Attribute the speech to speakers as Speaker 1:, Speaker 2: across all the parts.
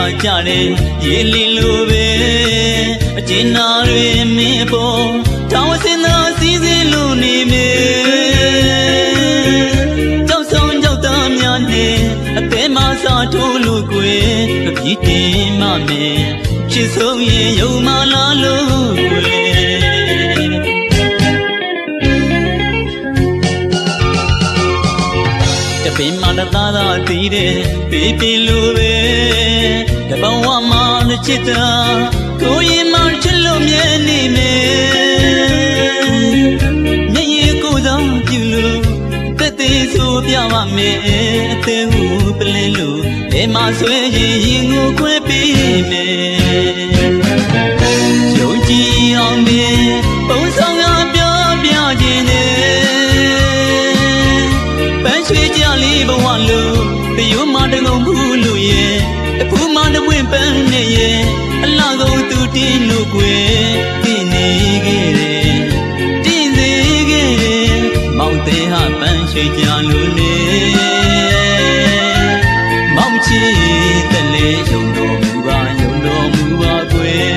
Speaker 1: ကြတယ်ရေလီလိုပဲအကျဉ်းနာတွေမင်းပေါ်တောင်းစင်သာစီးစီးလို့နေမေကြောက်ဆောင်ကြောက်သားများနဲ့အသေးမစားထိုးလို့ကွယ်အပြည့်တင်မမယ်ချစ်ဆုံးရင်ယုံမလာလို့ကွယ်တပင်မတသားသာတည်တယ်ပြေးပြေးလို့ပဲတဘဝမှာချစ်တာကိုရင်မှချစ်လို့မြဲနေမယ်မျက်ရည်ကိုယ်ဆောင်ပြုလို့တက်သေးဆိုပြပါမယ်အသေးဟုပလင်းလို့လေမဆွဲရင်ကိုခွဲပေးမယ်ယုံကြည်အောင်မင်းပုံဆောင်ကပြောပြခြင်းနဲ့ပန်းရွှေကြလေးဘဝလို့တယုံမတငုံဘူးလို့ရဲ့တဖူးမတဝင့်ပန်းနဲ့ရဲ့အလှကုန်သူတင်းလို့ကွယ်တည်နေခဲ့တယ်တည်စေခဲ့တယ်မောင်သေးဟာပန်းရွှေကြလို့နေမောင်ချီတလေယုံတော်မူပါကွယ်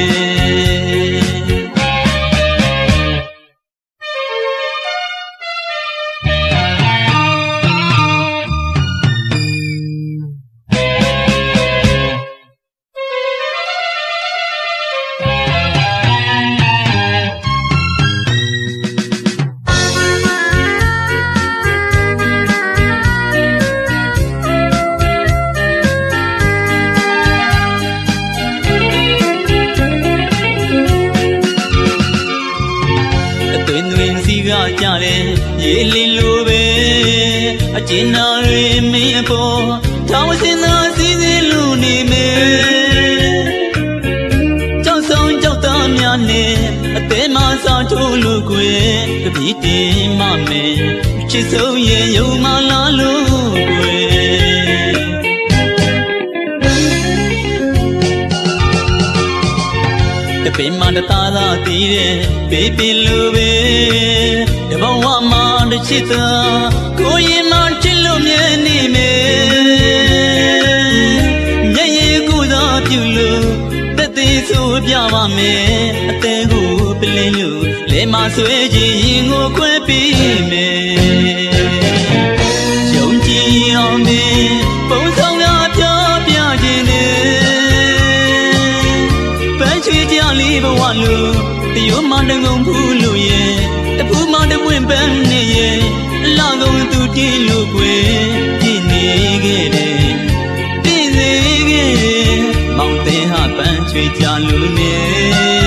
Speaker 1: ကြတယ်ရေလီလိုပဲအကျဉ်းနာတွေမင်းအပေါ်ထောင်းစင်သာစီးစီးလို့နေမယ်ကြောက်ဆောင်ကြောက်သားများနဲ့အသေးမစားထိုးလို့ကွယ်တပည့်တင်မမယ်ချစ်ဆုံးရဲ့ယုံမလာလို့ကွယ်တပင်မတသားသာတည်တယ်ပြေးပြေးလို့ပဲတဘဝမှာချစ်တာကိုရင်မှချစ်လို့မြဲနေမယ်မျက်ရည်ကိုသာပြုလို့တက်သေးဆိုပြပါမယ်အသေးကိုပလင်းလို့လဲမဆွဲခြင်းရင်ကိုခွဲပေးမယ်ယုံကြည်အောင်မင်းပုံဆောင်ကပြောပြခြင်းနဲ့ပန်းချွေကြလေးဘဝလို့တယုံမတငုံဘူးလို့ရဲ့တဖူးမတဝင့်ပန်းနဲ့ရဲ့အလှကုန်သူတင်းလို့ကွယ်ပြည့်နေခဲ့တယ်ပြည့်စေခဲ့မောင်သေးဟာပန်းချွေကြလို့နေ